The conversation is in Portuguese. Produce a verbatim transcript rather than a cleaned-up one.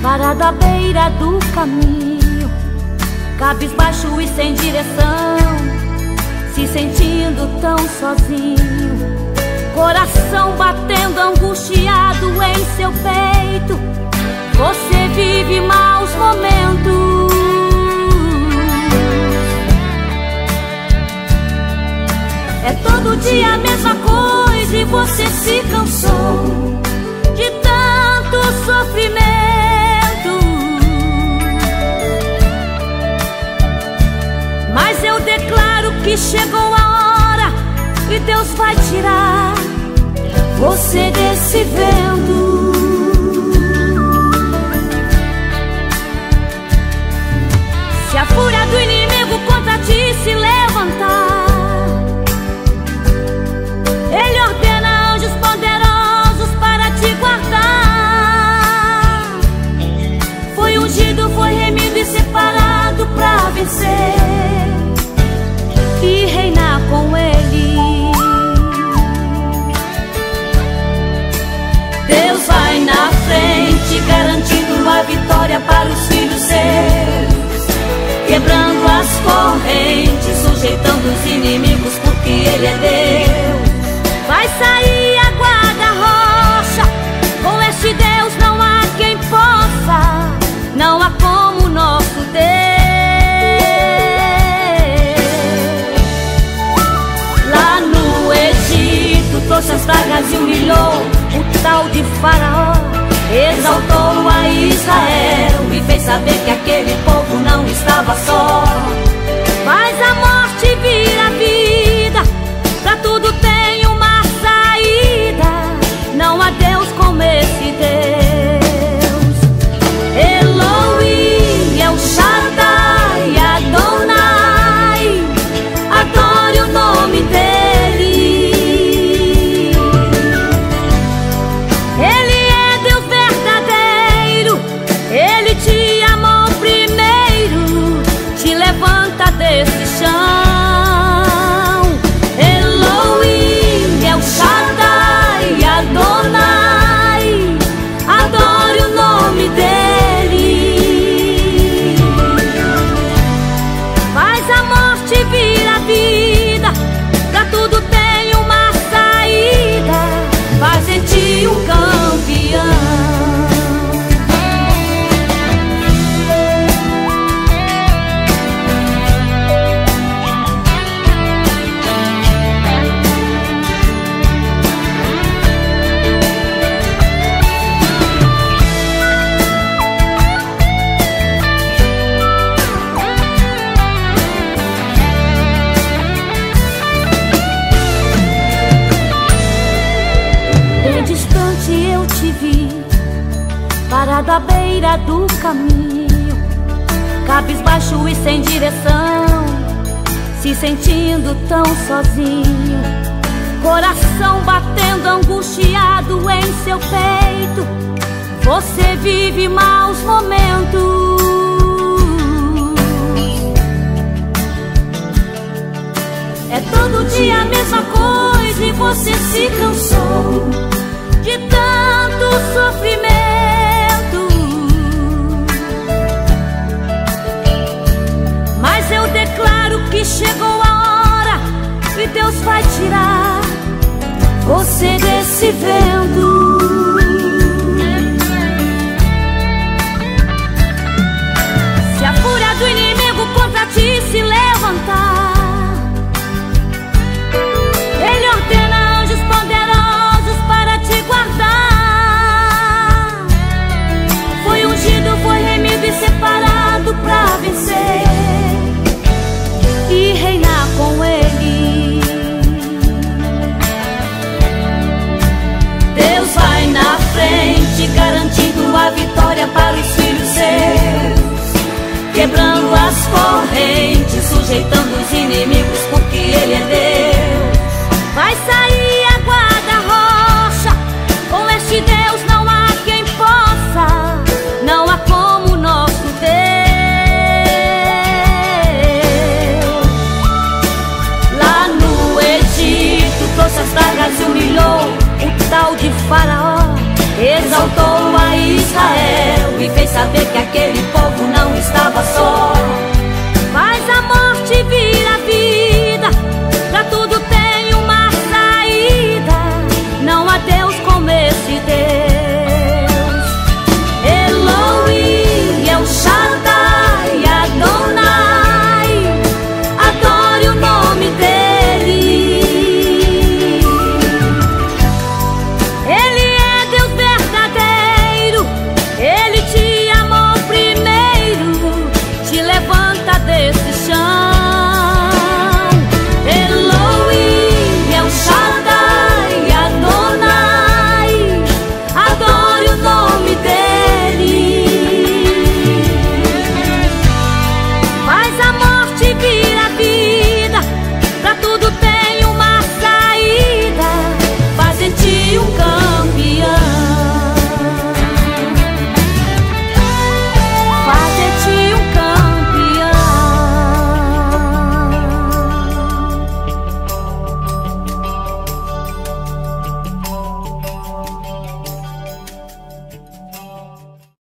parado à beira do caminho, cabisbaixo e sem direção, se sentindo tão sozinho, coração batendo angustiado em seu peito. Você vive maus momentos. É todo dia a mesma coisa e você se cansou de tanto sofrimento. Mas eu declaro que chegou a hora e Deus vai tirar você desse vento. Se a fúria do inimigo contra ti se levantar, Ele ordena anjos poderosos para te guardar. Foi ungido, foi remido e separado pra vencer e reinar com Ele. Deus vai na frente, garantindo a vitória para os filhos seus, quebrando as correntes, sujeitando os inimigos, porque Ele é Deus. Vai sair a guarda-rocha, com este Deus não há quem possa, não há como o nosso Deus. Lá no Egito trouxe as pragas e humilhou o tal de Faraó, exaltou a Israel e fez saber que aquele povo não estava só. Faz a morte vir a vida, pra tudo tem uma saída, não há Deus como esse Deus. Elohim, El Shaddai, Adonai, adore o nome dele. Ele é Deus verdadeiro, Ele te amou primeiro, te levanta desse chão. Elohim, El Shaddai, Adonai, adore o nome dele. Faz a morte vir a vida, pra tudo tem uma saída, faz em ti um campeão. Bem distante eu te vi, parado à beira do caminho, cabisbaixo e sem direção, se sentindo tão sozinho, coração batendo angustiado em seu peito. Você vive maus momentos. É todo dia a mesma coisa e você se cansou de tanto sofrimento. Mas eu declaro que chegou a hora e Deus vai tirar você desse vento. Se a fúria do inimigo contra ti se levantar, Ele ordena anjos poderosos para te guardar. Foi ungido, foi remido e separado pra vencer e reinar com Ele. Deus vai na frente, garantindo a vitória para os filhos seus, quebrando as correntes, sujeitando os inimigos, porque Ele é Deus. Vai sair a guarda-rocha, com este Deus não há quem possa, não há como o nosso Deus. Lá no Egito trouxe as pragas e humilhou o tal de Faraó, exaltou a Israel